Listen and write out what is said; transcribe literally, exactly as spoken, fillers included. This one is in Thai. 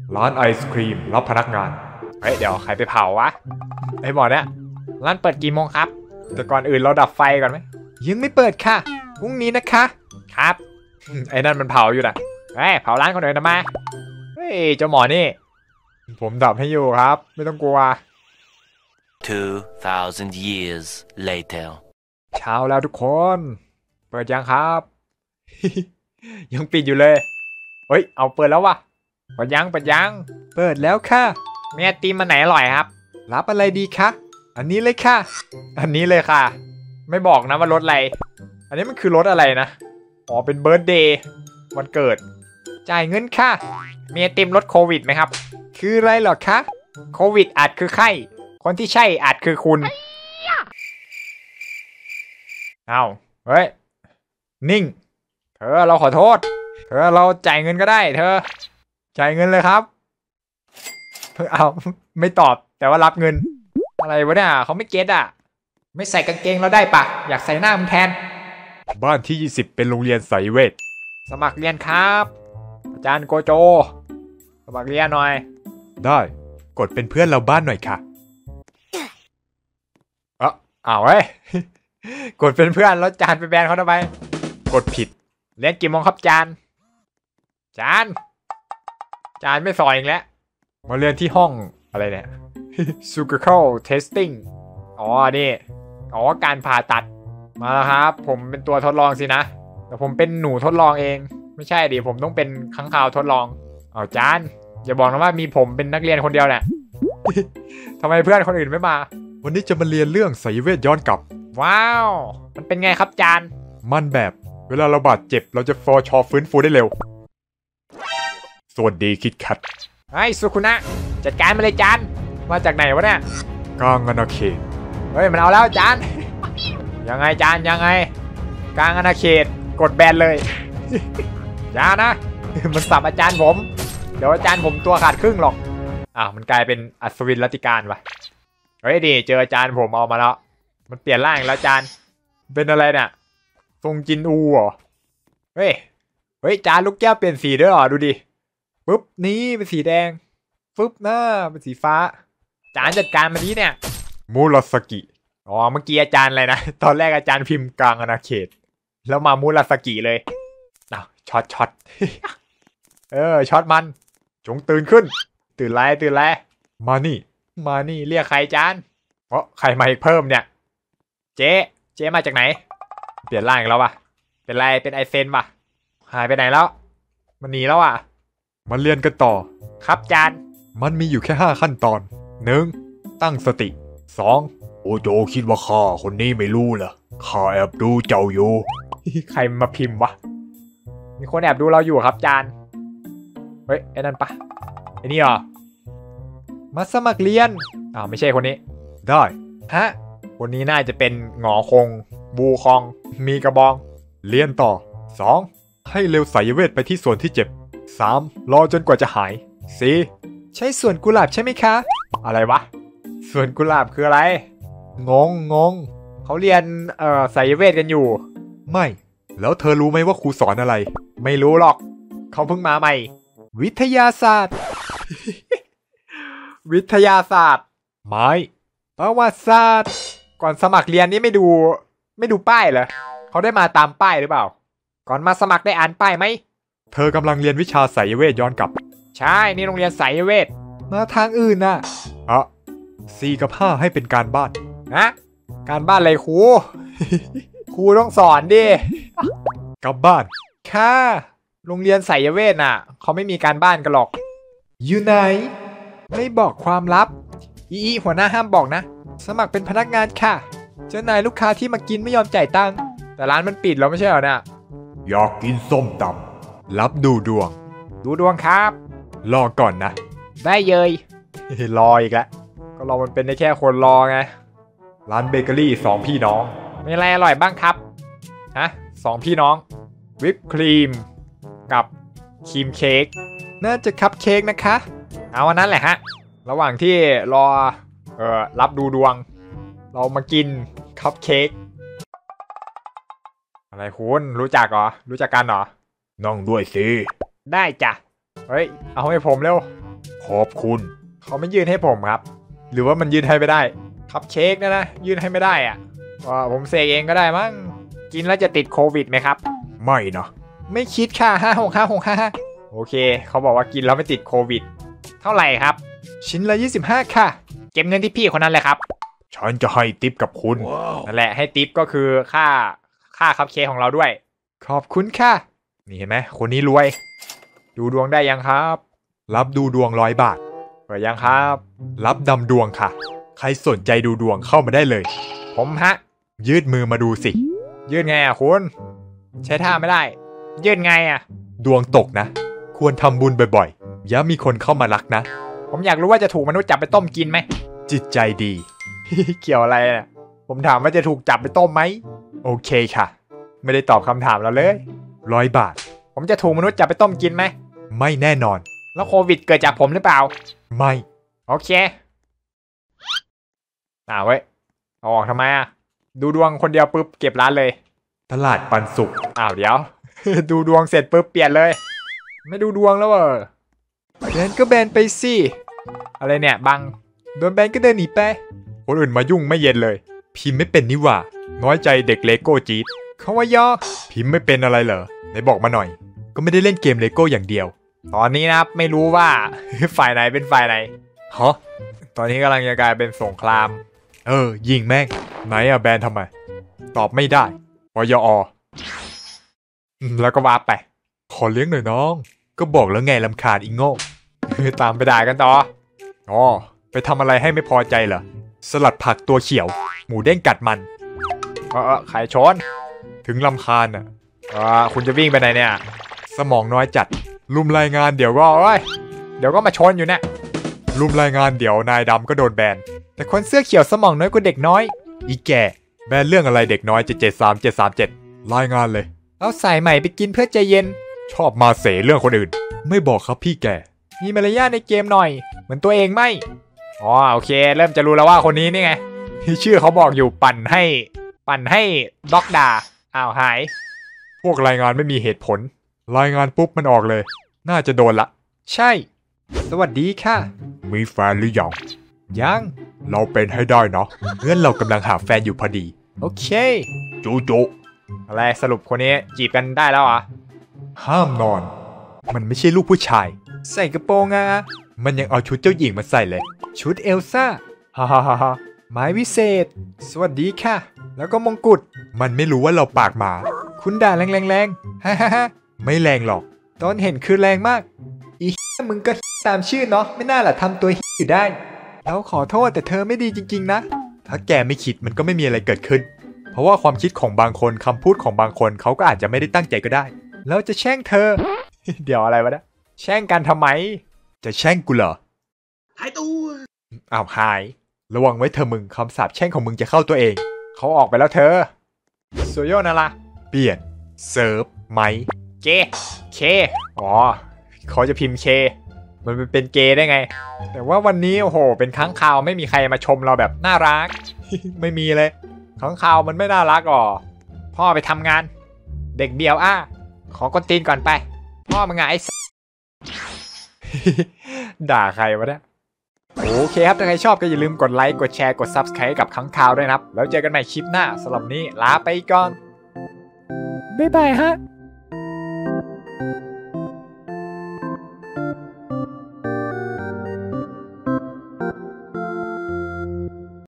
ร้านไอศครีมรับพนักงานเฮ้ยเดี๋ยวใครไปเผาวะไอ้หมอเนี่ยร้านเปิดกี่โมงครับแต่ก่อนอื่นเราดับไฟก่อนไหมยังไม่เปิดค่ะพรุ่งนี้นะคะครับไอ้นั่นมันเผาอยู่นะเฮ้ยเผาร้านคนอื่นทำไมเฮ้ยเจ้าหมอนี่ผมดับให้อยู่ครับไม่ต้องกลัว two thousand years later เช้าแล้วทุกคนเปิดยังครับ ยังปิดอยู่เลยเฮ้ยเอาเปิดแล้ววะเปิดยังเปิดยังเปิดแล้วค่ะมีไอติมมันไหนอร่อยครับรับอะไรดีคะอันนี้เลยค่ะอันนี้เลยค่ะไม่บอกนะว่ารถอะไรอันนี้มันคือรถอะไรนะอ๋อเป็นเบิร์ธเดย์วันเกิดจ่ายเงินค่ะมีไอติมลดโควิดไหมครับคืออะไรหรอคะโควิดอาจคือไข้คนที่ใช่อาจคือคุณเอาเฮ้ยนิ่งเธอเราขอโทษเธอเราจ่ายเงินก็ได้เธอจ่ายเงินเลยครับเอาไม่ตอบแต่ว่ารับเงินอะไรวะเนี่ยเขาไม่เก็ตอ่ะไม่ใส่กางเกงเราได้ปะอยากใส่หน้ามึงแทนบ้านที่ยี่สิบเป็นโรงเรียนไสยเวทสมัครเรียนครับอาจารย์โกโจสมัครเรียนหน่อยได้กดเป็นเพื่อนเราบ้านหน่อยค่ะเอ้าอ้าวเว้ยกดเป็นเพื่อนแล้วจานไปแบนเขาทำไมกดผิดเรียนกี่โมงครับจานจานจานไม่สอนอีกแล้วมาเรียนที่ห้องอะไรเนี่ย surgical testing อ๋อนี่อ๋อการผ่าตัดมาแล้วครับผมเป็นตัวทดลองสินะแต่ผมเป็นหนูทดลองเองไม่ใช่ดิผมต้องเป็นค้างคาวทดลองเอาจานอย่าบอกนะว่ามีผมเป็นนักเรียนคนเดียวเนี่ย ทำไมเพื่อนคนอื่นไม่มาวันนี้จะมาเรียนเรื่องไสยเวทย้อนกลับว้าวมันเป็นไงครับจานมันแบบเวลาเราบาดเจ็บเราจะฟอชอฟื้นฟูได้เร็วสวัสดีคิดคัทไอ้สุคุนะจัดการมาเลยจานมาจากไหนวะเนี่ยกลางอาณาเขตเฮ้ยมันเอาแล้วจานยังไงจานยังไงกลางอาณาเขตกดแบนเลยจานนะมันสับอาจารย์ผมเดี๋ยวอาจารย์ผมตัวขาดครึ่งหรอกอ้าวมันกลายเป็นอัศวินรัติการวะเฮ้ยดิเจออาจารย์ผมเอามาแล้วมันเปลี่ยนร่างแล้วจานเป็นอะไรเนี่ยทรงจินอูเหรอเฮ้ยเฮ้ยจานลูกแก้วเปลี่ยนสีด้วยเหรอดูดิปุ๊บนี่เป็นสีแดงปุ๊บหน้าเป็นสีฟ้าจานจัดการมานี้เนี่ยมูราสกิอ๋อเมื่อกี้อาจารย์อะไรนะตอนแรกอาจารย์พิมพ์กลางอาณาเขตแล้วมามูราสกิเลยอ้าวช็อตช็อต เออช็อตมันจงตื่นขึ้นตื่นไรตื่นไรมานี่มานี่เรียกใครจานเพราะใครมาอีกเพิ่มเนี่ยเจ๊เจ๊มาจากไหนเปลี่ยนร่างอีกแล้ววะเป็นไรเป็นไอเซนปะหายไปไหนแล้วมันหนีแล้วอ่ะมาเรียนกันต่อครับจานมันมีอยู่แค่ห้าขั้นตอนหนึ่งตั้งสติสองโอโจคิดว่าข้าคนนี้ไม่รู้เหรอข้าแอบดูเจ้าอยู่ ใครมาพิมพ์วะมีคนแอบดูเราอยู่ครับจานเฮ้ยไอ้นั่นปะไอ้นี่เหรอมาสมัครเรียนอ้าวไม่ใช่คนนี้ได้ฮะคนนี้น่าจะเป็นหงอคงบูคองมีกระบองเรียนต่อสองให้เร็วไสยเวทไปที่ส่วนที่เจ็บสามรอจนกว่าจะหายสี่ใช่ส่วนกุหลาบใช่ไหมคะอะไรวะส่วนกุหลาบคืออะไรงงงงเขาเรียนเอ่อไสยเวทกันอยู่ไม่แล้วเธอรู้ไหมว่าครูสอนอะไรไม่รู้หรอกเขาเพิ่งมาใหม่วิทยาศาสตร์ วิทยาศาสตร์ไม้ประวัติศาสตร์ก่อนสมัครเรียนนี่ไม่ดูไม่ดูป้ายเหรอเขาได้มาตามป้ายหรือเปล่าก่อนมาสมัครได้อ่านป้ายไหมเธอกำลังเรียนวิชาไสยเวทย้อนกลับใช่นี่โรงเรียนไสยเวทมาทางอื่นน่ะอ่ะสี่กับห้าให้เป็นการบ้านนะการบ้านอะไรครู ครูต้องสอนดิกลับบ้านค่ะโรงเรียนไสยเวทน่ะเขาไม่มีการบ้านกันหรอกอยู่ไหนไม่บอกความลับอีอีหัวหน้าห้ามบอกนะสมัครเป็นพนักงานค่ะเจ้านายลูกค้าที่มากินไม่ยอมจ่ายตังค์แต่ร้านมันปิดแล้วไม่ใช่เหรอเนี่ยอยากกินส้มตำรับดูดวงดูดวงครับรอก่อนนะได้เยย รออีกแล้วก็เรามันเป็นได้แค่คนรอไงร้านเบเกอรี่สองพี่น้องมีอะไรอร่อยบ้างครับฮะสองพี่น้องวิปครีมกับครีมเค้กน่าจะคัพเค้กนะคะเอาวันนั้นแหละฮะระหว่างที่รอเอ่อรับดูดวงเรามากินคัพเค้กอะไรคุณรู้จักเหรอรู้จักกันเหรอน้องด้วยสิได้จ้ะเฮ้ยเอาให้ผมเร็วขอบคุณเขาไม่ยื่นให้ผมครับหรือว่ามันยื่นให้ไม่ได้คัพเค้กนะนะยื่นให้ไม่ได้อ่ะว่าผมเสกเองก็ได้มั้งกินแล้วจะติดโควิดไหมครับไม่เนาะไม่คิดค่ะห้าหกห้าหกห้าโอเคเขาบอกว่ากินแล้วไม่ติดโควิดเท่าไหร่ครับชิ้นละยี่สิบห้าค่ะเก็บเงินที่พี่คนนั้นเลยครับฉันจะให้ทิปกับคุณ wow. นั่นแหละให้ทิปก็คือค่าค่าคัพเค้กของเราด้วยขอบคุณค่ะนี่เห็นไหมคนนี้รวยดูดวงได้ยังครับรับดูดวงร้อยบาทเปิดยังครับรับดำดวงค่ะใครสนใจดูดวงเข้ามาได้เลยผมฮะยืดมือมาดูสิยืดไงอ่ะคุณใช้ท่าไม่ได้ยืดไงอ่ะดวงตกนะควรทำบุญบ่อยๆอย่ามีคนเข้ามารักนะผมอยากรู้ว่าจะถูกมนุษย์จับไปต้มกินไหมจิตใจดี เกี่ยวอะไรอ่ะผมถามว่าจะถูกจับไปต้มไหมโอเคค่ะไม่ได้ตอบคำถามเราเลยร้อยบาทผมจะถูกมนุษย์จับไปต้มกินไหมไม่แน่นอนแล้วโควิดเกิดจากผมหรือเปล่าไม่โอเคอ้าวเว้ยเอาออกทำไมอ่ะดูดวงคนเดียวปุ๊บเก็บร้านเลยตลาดปันสุกอ้าวเดี๋ยว ดูดวงเสร็จปุ๊บเปลี่ยนเลยไม่ดูดวงแล้วเออแบนก็แบนไปสิอะไรเนี่ยบังโดนแบนก็เดินหนีไปคนอื่นมายุ่งไม่เย็นเลยพิมพ์ไม่เป็นนี่หว่าน้อยใจเด็กเลโก้จี๊ดเขาว่ายอกพิมพ์ไม่เป็นอะไรเหรอไหนบอกมาหน่อยก็ไม่ได้เล่นเกมเลโก้อย่างเดียวตอนนี้นะครับไม่รู้ว่า ฝ่ายไหนเป็นฝ่ายไหนฮะตอนนี้กำลังจะกลายเป็นสงครามเออยิงแม่งไหนอะแบนทำไมตอบไม่ได้ปยอแล้วก็วาร์ปไปขอเลี้ยงหน่อยน้องก็บอกแล้วไงลำคาญอีโง่ ตามไปด่ากันต่ออ๋อไปทำอะไรให้ไม่พอใจเหรอสลัดผักตัวเขียวหมูเด้งกัดมันเออไข่ชนถึงลำคาญอ่ะอ่าคุณจะวิ่งไปไหนเนี่ยสมองน้อยจัดลุมรายงานเดี๋ยวก็เอ้ยเดี๋ยวก็มาชนอยู่เนี่ยลุมรายงานเดี๋ยวนายดำก็โดนแบนแต่คนเสื้อเขียวสมองน้อยกว่าเด็กน้อยอีแก่แบนเรื่องอะไรเด็กน้อยจะเจ็ดสามเจ็ดสามเจ็ดรายงานเลยเอาสายใหม่ไปกินเพื่อใจเย็นชอบมาเสเรื่องคนอื่นไม่บอกครับพี่แกมีมารยาทในเกมหน่อยเหมือนตัวเองไม่อ๋อโอเคเริ่มจะรู้แล้วว่าคนนี้นี่ไงที่ชื่อเขาบอกอยู่ปั่นให้ปั่นให้ด็อกด่าอ้าวหายพวกรายงานไม่มีเหตุผลรายงานปุ๊บมันออกเลยน่าจะโดนละใช่สวัสดีค่ะมีแฟนหรือยังยังเราเป็นให้ได้เนาะเพื่อนเรากำลังหาแฟนอยู่พอดีโอเคจูจูอะไรสรุปคนนี้จีบกันได้แล้วเหรอห้ามนอนมันไม่ใช่ลูกผู้ชายใส่กระโปรงอ่ะมันยังเอาชุดเจ้าหญิงมาใส่เลยชุดเอลซ่าฮ่าฮ่าฮ่าไม้วิเศษสวัสดีค่ะแล้วก็มงกุฎมันไม่รู้ว่าเราปากหมาคุณด่าแรงแรงแรงฮ่าฮ่าฮ่าไม่แรงหรอกตอนเห็นคือแรงมากอีมึงก็ตามชื่อเนาะไม่น่าล่ะทำตัวอยู่ได้แล้วขอโทษแต่เธอไม่ดีจริงๆนะถ้าแกไม่คิดมันก็ไม่มีอะไรเกิดขึ้นเพราะว่าความคิดของบางคนคำพูดของบางคนเขาก็อาจจะไม่ได้ตั้งใจก็ได้แล้วจะแช่งเธอ เดี๋ยวอะไรวะเนี่ยแช่งกันทำไมจะแช่งกูเหรอหายตัวอ้าวหายระวังไว้เธอมึงคำสาปแช่งของมึงจะเข้าตัวเองเขาออกไปแล้วเธอโซโยนาละเปลี่ยนเซิร์ฟไหมเกเคอ๋อเขาจะพิมพ์เคมันเป็นเกย์ได้ไงแต่ว่าวันนี้โอ้โหเป็นค้างคาวไม่มีใครมาชมเราแบบน่ารัก ไม่มีเลยค้างคาวมันไม่น่ารักอ๋อพ่อไปทำงานเด็กเบียวอ้าขอกดตีนก่อนไปพ่อมึงไงไอ้ ด่าใครวะเนี่ยโอเคครับถ้าใครชอบก็อย่าลืมกดไลค์กดแชร์กด ซับสไครบ์ กับค้างคาวด้วยนะครับแล้วเจอกันใหม่คลิปหน้าสำหรับนี้ลาไปก่อนบ๊ายบายฮะ